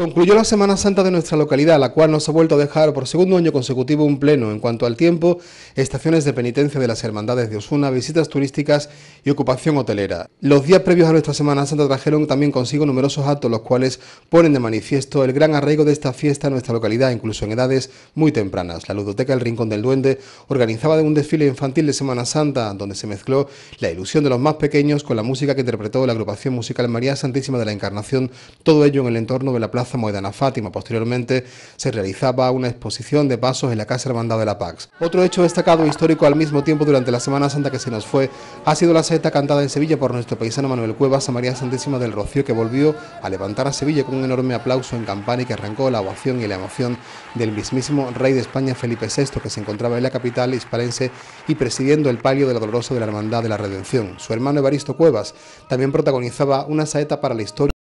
Concluyó la Semana Santa de nuestra localidad, la cual nos ha vuelto a dejar por segundo año consecutivo un pleno en cuanto al tiempo, estaciones de penitencia de las Hermandades de Osuna, visitas turísticas y ocupación hotelera. Los días previos a nuestra Semana Santa trajeron también consigo numerosos actos, los cuales ponen de manifiesto el gran arraigo de esta fiesta en nuestra localidad, incluso en edades muy tempranas. La ludoteca El Rincón del Duende organizaba un desfile infantil de Semana Santa, donde se mezcló la ilusión de los más pequeños con la música que interpretó la agrupación musical María Santísima de la Encarnación, todo ello en el entorno de la Plaza Moedana Fátima. Posteriormente se realizaba una exposición de pasos en la Casa Hermandad de la Pax. Otro hecho destacado e histórico al mismo tiempo durante la Semana Santa que se nos fue ha sido la saeta cantada en Sevilla por nuestro paisano Manuel Cuevas a María Santísima del Rocío, que volvió a levantar a Sevilla con un enorme aplauso en campana y que arrancó la ovación y la emoción del mismísimo rey de España Felipe VI, que se encontraba en la capital hispalense y presidiendo el palio de la Dolorosa de la Hermandad de la Redención. Su hermano Evaristo Cuevas también protagonizaba una saeta para la historia